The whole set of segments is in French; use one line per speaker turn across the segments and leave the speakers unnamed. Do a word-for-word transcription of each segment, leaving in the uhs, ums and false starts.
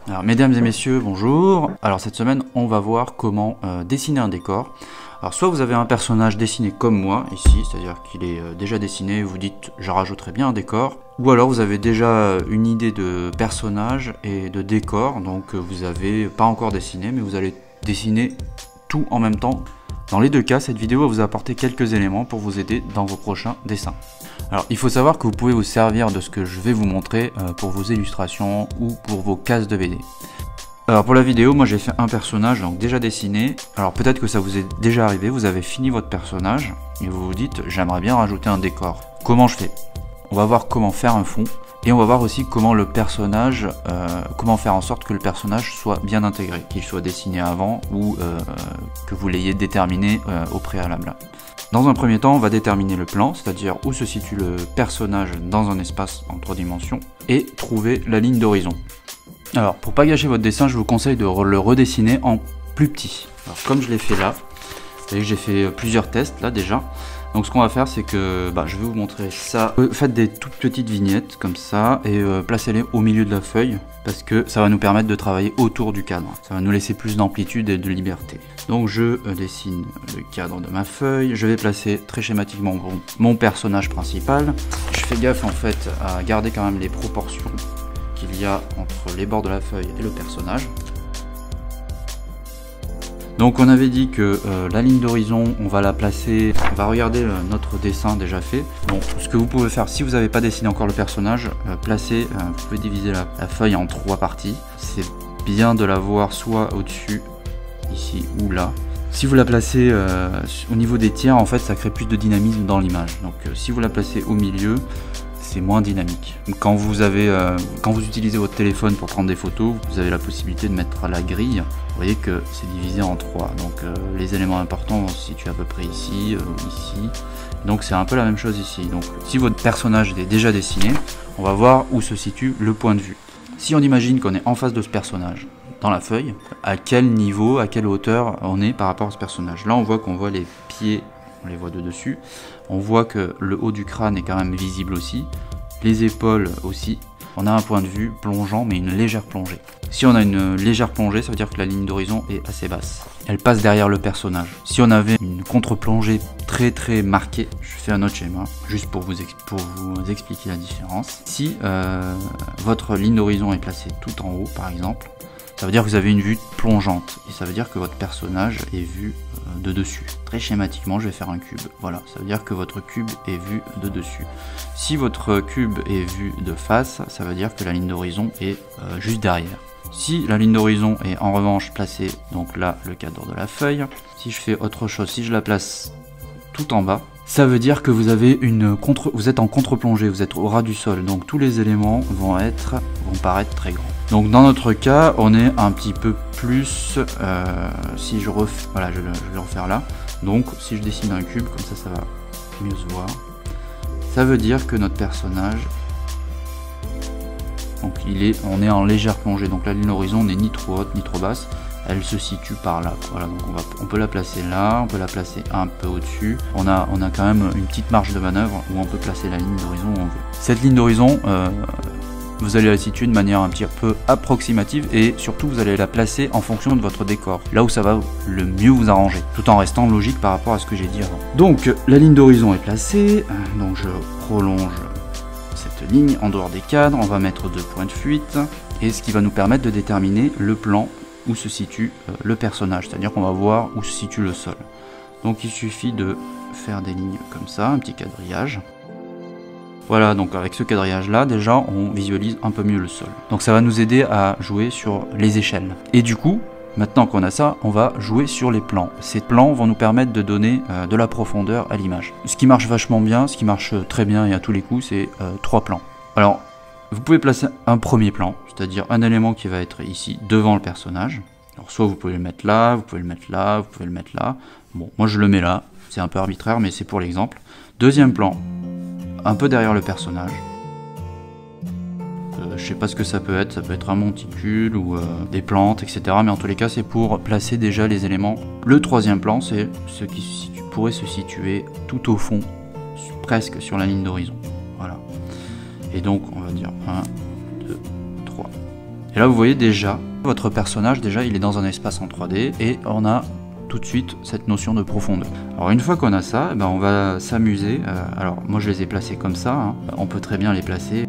Alors, mesdames et messieurs, bonjour. Alors cette semaine, on va voir comment euh, dessiner un décor. Alors soit vous avez un personnage dessiné comme moi, ici, c'est-à-dire qu'il est euh, déjà dessiné, vous dites « je rajouterai bien un décor ». Ou alors vous avez déjà une idée de personnage et de décor, donc euh, vous n'avez pas encore dessiné, mais vous allez dessiner tout en même temps. Dans les deux cas, cette vidéo va vous apporter quelques éléments pour vous aider dans vos prochains dessins. Alors il faut savoir que vous pouvez vous servir de ce que je vais vous montrer euh, pour vos illustrations ou pour vos cases de B D. Alors pour la vidéo, moi j'ai fait un personnage donc déjà dessiné. Alors peut-être que ça vous est déjà arrivé, vous avez fini votre personnage et vous vous dites j'aimerais bien rajouter un décor. Comment je fais? On va voir comment faire un fond et on va voir aussi comment le personnage, euh, comment faire en sorte que le personnage soit bien intégré, qu'il soit dessiné avant ou euh, que vous l'ayez déterminé euh, au préalable. Dans un premier temps, on va déterminer le plan, c'est-à-dire où se situe le personnage dans un espace en trois dimensions, et trouver la ligne d'horizon. Alors, pour pas gâcher votre dessin, je vous conseille de le redessiner en plus petit. Alors, comme je l'ai fait là, vous voyez que j'ai fait plusieurs tests là déjà. Donc, ce qu'on va faire, c'est que bah, je vais vous montrer ça. Faites des toutes petites vignettes comme ça et euh, placez-les au milieu de la feuille parce que ça va nous permettre de travailler autour du cadre. Ça va nous laisser plus d'amplitude et de liberté. Donc, je euh, dessine le cadre de ma feuille. Je vais placer très schématiquement mon, mon personnage principal. Je fais gaffe en fait à garder quand même les proportions qu'il y a entre les bords de la feuille et le personnage. Donc on avait dit que euh, la ligne d'horizon, on va la placer, on va regarder euh, notre dessin déjà fait. Bon, ce que vous pouvez faire, si vous n'avez pas dessiné encore le personnage, euh, placez, euh, vous pouvez diviser la, la feuille en trois parties. C'est bien de la voir soit au-dessus, ici ou là. Si vous la placez euh, au niveau des tiers, en fait, ça crée plus de dynamisme dans l'image. Donc euh, si vous la placez au milieu, c'est moins dynamique. Quand vous avez, euh, quand vous utilisez votre téléphone pour prendre des photos, vous avez la possibilité de mettre la grille. Vous voyez que c'est divisé en trois. Donc euh, les éléments importants se situent à peu près ici, euh, ici. Donc c'est un peu la même chose ici. Donc si votre personnage est déjà dessiné, on va voir où se situe le point de vue. Si on imagine qu'on est en face de ce personnage dans la feuille, à quel niveau, à quelle hauteur on est par rapport à ce personnage. Là on voit qu'on voit les pieds. On les voit de dessus. On voit que le haut du crâne est quand même visible aussi. Les épaules aussi. On a un point de vue plongeant, mais une légère plongée. Si on a une légère plongée, ça veut dire que la ligne d'horizon est assez basse. Elle passe derrière le personnage. Si on avait une contre-plongée très très marquée, je fais un autre schéma, juste pour vous, pour vous expliquer la différence. Si euh, votre ligne d'horizon est placée tout en haut, par exemple, ça veut dire que vous avez une vue plongeante et ça veut dire que votre personnage est vu euh, de dessus. Très schématiquement, je vais faire un cube. Voilà, ça veut dire que votre cube est vu de dessus. Si votre cube est vu de face, ça veut dire que la ligne d'horizon est euh, juste derrière. Si la ligne d'horizon est en revanche placée, donc là, le cadre de la feuille, si je fais autre chose, si je la place tout en bas, ça veut dire que vous avez une contre, vous êtes en contre-plongée, vous êtes au ras du sol, donc tous les éléments vont être, vont paraître très grands. Donc dans notre cas, on est un petit peu plus, euh, si je refais, voilà, je, je vais le refaire là. Donc si je dessine un cube, comme ça, ça va mieux se voir. Ça veut dire que notre personnage, donc il est, on est en légère plongée. Donc la ligne d'horizon n'est ni trop haute ni trop basse. Elle se situe par là. Voilà, donc on, va, on peut la placer là, on peut la placer un peu au-dessus. On a, on a quand même une petite marge de manœuvre où on peut placer la ligne d'horizon où on veut. Cette ligne d'horizon, euh, vous allez la situer de manière un petit peu approximative et surtout vous allez la placer en fonction de votre décor, là où ça va le mieux vous arranger, tout en restant logique par rapport à ce que j'ai dit avant. Donc la ligne d'horizon est placée, donc je prolonge cette ligne en dehors des cadres, on va mettre deux points de fuite, et ce qui va nous permettre de déterminer le plan où se situe euh, le personnage, c'est-à-dire qu'on va voir où se situe le sol. Donc il suffit de faire des lignes comme ça, un petit quadrillage. Voilà, donc avec ce quadrillage là, déjà on visualise un peu mieux le sol. Donc ça va nous aider à jouer sur les échelles. Et du coup, maintenant qu'on a ça, on va jouer sur les plans. Ces plans vont nous permettre de donner euh, de la profondeur à l'image. Ce qui marche vachement bien, ce qui marche très bien et à tous les coups, c'est euh, trois plans. Alors, vous pouvez placer un premier plan, c'est-à-dire un élément qui va être ici devant le personnage. Alors soit vous pouvez le mettre là, vous pouvez le mettre là, vous pouvez le mettre là. Bon, moi je le mets là, c'est un peu arbitraire, mais c'est pour l'exemple. Deuxième plan, un peu derrière le personnage. Euh, je sais pas ce que ça peut être, ça peut être un monticule ou euh, des plantes, et cetera. Mais en tous les cas, c'est pour placer déjà les éléments. Le troisième plan, c'est ce qui se situe, pourrait se situer tout au fond, presque sur la ligne d'horizon. Voilà. Et donc, on va dire un, deux, trois. Et là vous voyez déjà, votre personnage déjà il est dans un espace en trois D et on a tout de suite cette notion de profondeur. Alors une fois qu'on a ça, eh ben, on va s'amuser. Euh, alors moi je les ai placés comme ça, hein. On peut très bien les placer.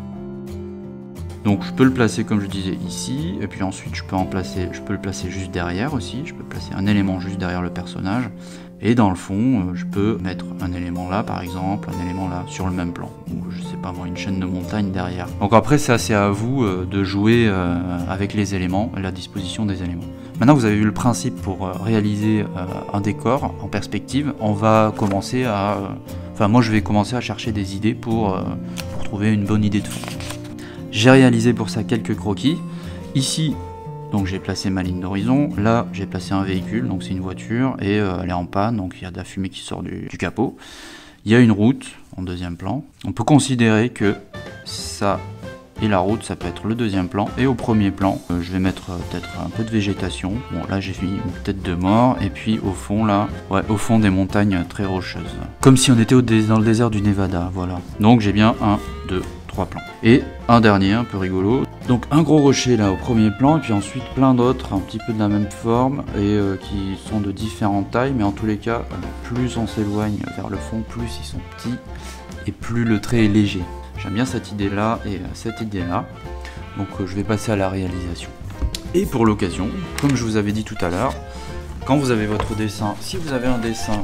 Donc je peux le placer comme je disais ici, et puis ensuite je peux en placer, je peux le placer juste derrière aussi, je peux placer un élément juste derrière le personnage, et dans le fond je peux mettre un élément là par exemple, un élément là sur le même plan, ou je sais pas moi une chaîne de montagne derrière. Donc après c'est assez à vous de jouer avec les éléments, la disposition des éléments. Maintenant vous avez vu le principe pour réaliser un décor en perspective, on va commencer à, enfin moi je vais commencer à chercher des idées pour, pour trouver une bonne idée de fond. J'ai réalisé pour ça quelques croquis. Ici, donc j'ai placé ma ligne d'horizon. Là, j'ai placé un véhicule, donc c'est une voiture, et euh, elle est en panne, donc il y a de la fumée qui sort du, du capot. Il y a une route en deuxième plan. On peut considérer que ça et la route, ça peut être le deuxième plan. Et au premier plan, euh, je vais mettre euh, peut-être un peu de végétation. Bon, là j'ai mis une tête de mort, et puis au fond, là, ouais, au fond des montagnes très rocheuses. Comme si on était au dé dans le désert du Nevada, voilà. Donc j'ai bien un, deux, trois plans. Et un dernier un peu rigolo, donc un gros rocher là au premier plan, et puis ensuite plein d'autres un petit peu de la même forme et euh, qui sont de différentes tailles, mais en tous les cas euh, plus on s'éloigne vers le fond, plus ils sont petits et plus le trait est léger. J'aime bien cette idée là et euh, cette idée là, donc euh, je vais passer à la réalisation. Et pour l'occasion, comme je vous avais dit tout à l'heure, quand vous avez votre dessin, si vous avez un dessin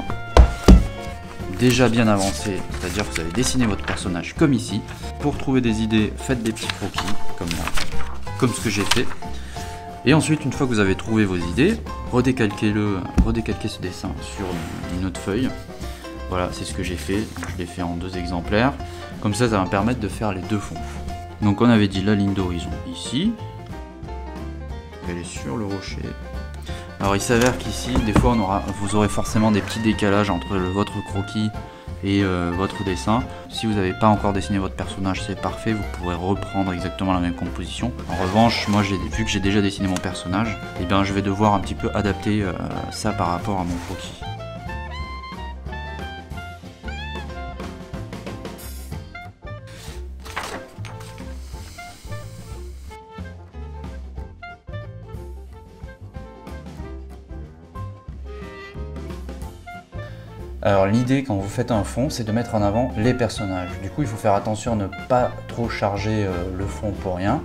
déjà bien avancé, c'est-à-dire que vous avez dessiné votre personnage comme ici. Pour trouver des idées, faites des petits croquis, comme là, comme ce que j'ai fait. Et ensuite, une fois que vous avez trouvé vos idées, redécalquez-le, redécalquez ce dessin sur une autre feuille. Voilà, c'est ce que j'ai fait. Je l'ai fait en deux exemplaires. Comme ça, ça va me permettre de faire les deux fonds. Donc on avait dit la ligne d'horizon ici. Elle est sur le rocher. Alors il s'avère qu'ici, des fois, on aura, vous aurez forcément des petits décalages entre le, votre croquis et euh, votre dessin. Si vous n'avez pas encore dessiné votre personnage, c'est parfait, vous pourrez reprendre exactement la même composition. En revanche, moi, vu que j'ai déjà dessiné mon personnage, eh bien, je vais devoir un petit peu adapter euh, ça par rapport à mon croquis. Alors l'idée quand vous faites un fond, c'est de mettre en avant les personnages. Du coup il faut faire attention à ne pas trop charger euh, le fond pour rien.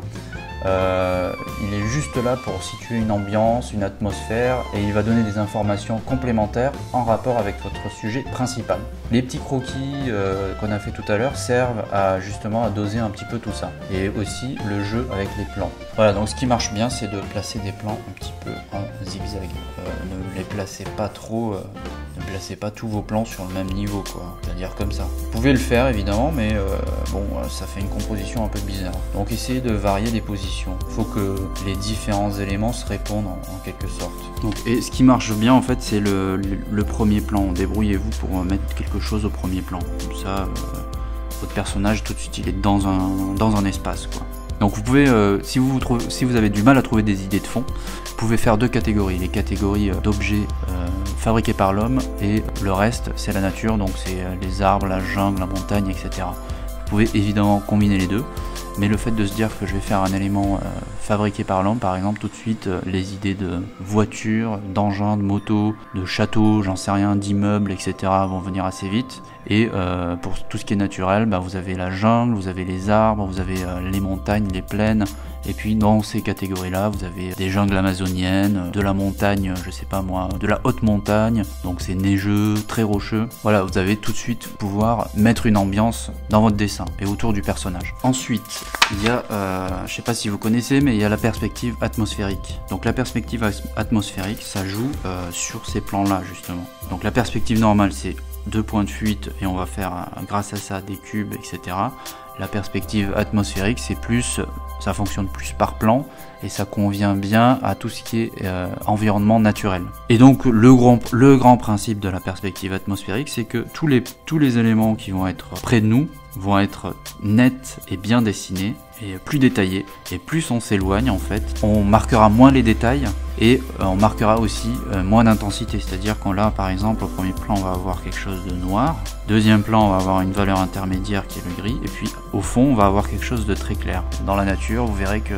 Euh, il est juste là pour situer une ambiance, une atmosphère, et il va donner des informations complémentaires en rapport avec votre sujet principal. Les petits croquis euh, qu'on a fait tout à l'heure servent à justement à doser un petit peu tout ça, et aussi le jeu avec les plans. Voilà, donc ce qui marche bien, c'est de placer des plans un petit peu en zigzag. Euh, ne les placez pas trop, euh, ne placez pas tous vos plans sur le même niveau, quoi. C'est-à-dire comme ça. Vous pouvez le faire évidemment, mais euh, bon, ça fait une composition un peu bizarre. Donc essayez de varier les positions. Il faut que les différents éléments se répondent en, en quelque sorte. Donc, et ce qui marche bien en fait, c'est le, le, le premier plan. Débrouillez-vous pour mettre quelque chose au premier plan. Comme ça, euh, votre personnage tout de suite il est dans un, dans un espace, quoi. Donc vous pouvez, euh, si, vous trouvez, si vous avez du mal à trouver des idées de fond, vous pouvez faire deux catégories. Les catégories d'objets euh, fabriqués par l'homme, et le reste c'est la nature, donc c'est les arbres, la jungle, la montagne, et cetera. Vous pouvez évidemment combiner les deux. Mais le fait de se dire que je vais faire un élément euh, fabriqué par l'homme, par exemple, tout de suite, euh, les idées de voitures, d'engins, de motos, de châteaux, j'en sais rien, d'immeubles, et cetera vont venir assez vite. Et euh, pour tout ce qui est naturel, bah, vous avez la jungle, vous avez les arbres, vous avez euh, les montagnes, les plaines. Et puis dans ces catégories-là, vous avez des jungles amazoniennes, de la montagne, je sais pas moi, de la haute montagne, donc c'est neigeux, très rocheux. Voilà, vous allez tout de suite pouvoir mettre une ambiance dans votre dessin et autour du personnage. Ensuite, il y a, euh, je sais pas si vous connaissez, mais il y a la perspective atmosphérique. Donc la perspective atmosphérique, ça joue euh, sur ces plans-là justement. Donc la perspective normale, c'est deux points de fuite et on va faire grâce à ça des cubes, et cetera. La perspective atmosphérique, c'est plus, ça fonctionne plus par plan et ça convient bien à tout ce qui est euh, environnement naturel. Et donc le grand, le grand principe de la perspective atmosphérique, c'est que tous les, tous les éléments qui vont être près de nous vont être nets et bien dessinés et plus détaillés. Et plus on s'éloigne en fait, on marquera moins les détails et euh, on marquera aussi euh, moins d'intensité. C'est-à-dire qu'on là par exemple au premier plan on va avoir quelque chose de noir, deuxième plan on va avoir une valeur intermédiaire qui est le gris, et puis au fond on va avoir quelque chose de très clair. Dans la nature vous verrez que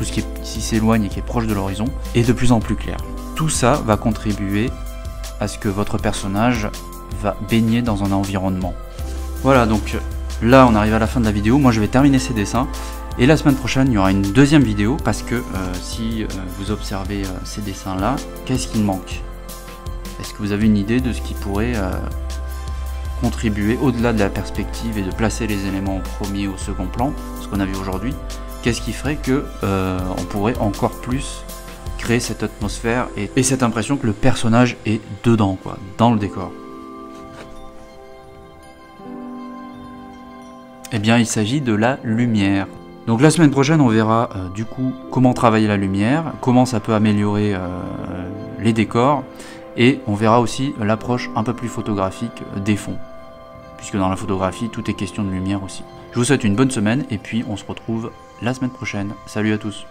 tout ce qui, est, qui s'éloigne et qui est proche de l'horizon, est de plus en plus clair. Tout ça va contribuer à ce que votre personnage va baigner dans un environnement. Voilà, donc là on arrive à la fin de la vidéo, moi je vais terminer ces dessins, et la semaine prochaine il y aura une deuxième vidéo, parce que euh, si euh, vous observez euh, ces dessins là, qu'est-ce qu'il manque? Est-ce que vous avez une idée de ce qui pourrait euh, contribuer au-delà de la perspective et de placer les éléments au premier ou au second plan, ce qu'on a vu aujourd'hui? Qu'est-ce qui ferait que euh, on pourrait encore plus créer cette atmosphère et, et cette impression que le personnage est dedans, quoi, dans le décor? Eh bien, il s'agit de la lumière. Donc la semaine prochaine, on verra euh, du coup comment travailler la lumière, comment ça peut améliorer euh, les décors, et on verra aussi l'approche un peu plus photographique des fonds, puisque dans la photographie, tout est question de lumière aussi. Je vous souhaite une bonne semaine, et puis on se retrouve la semaine prochaine. Salut à tous!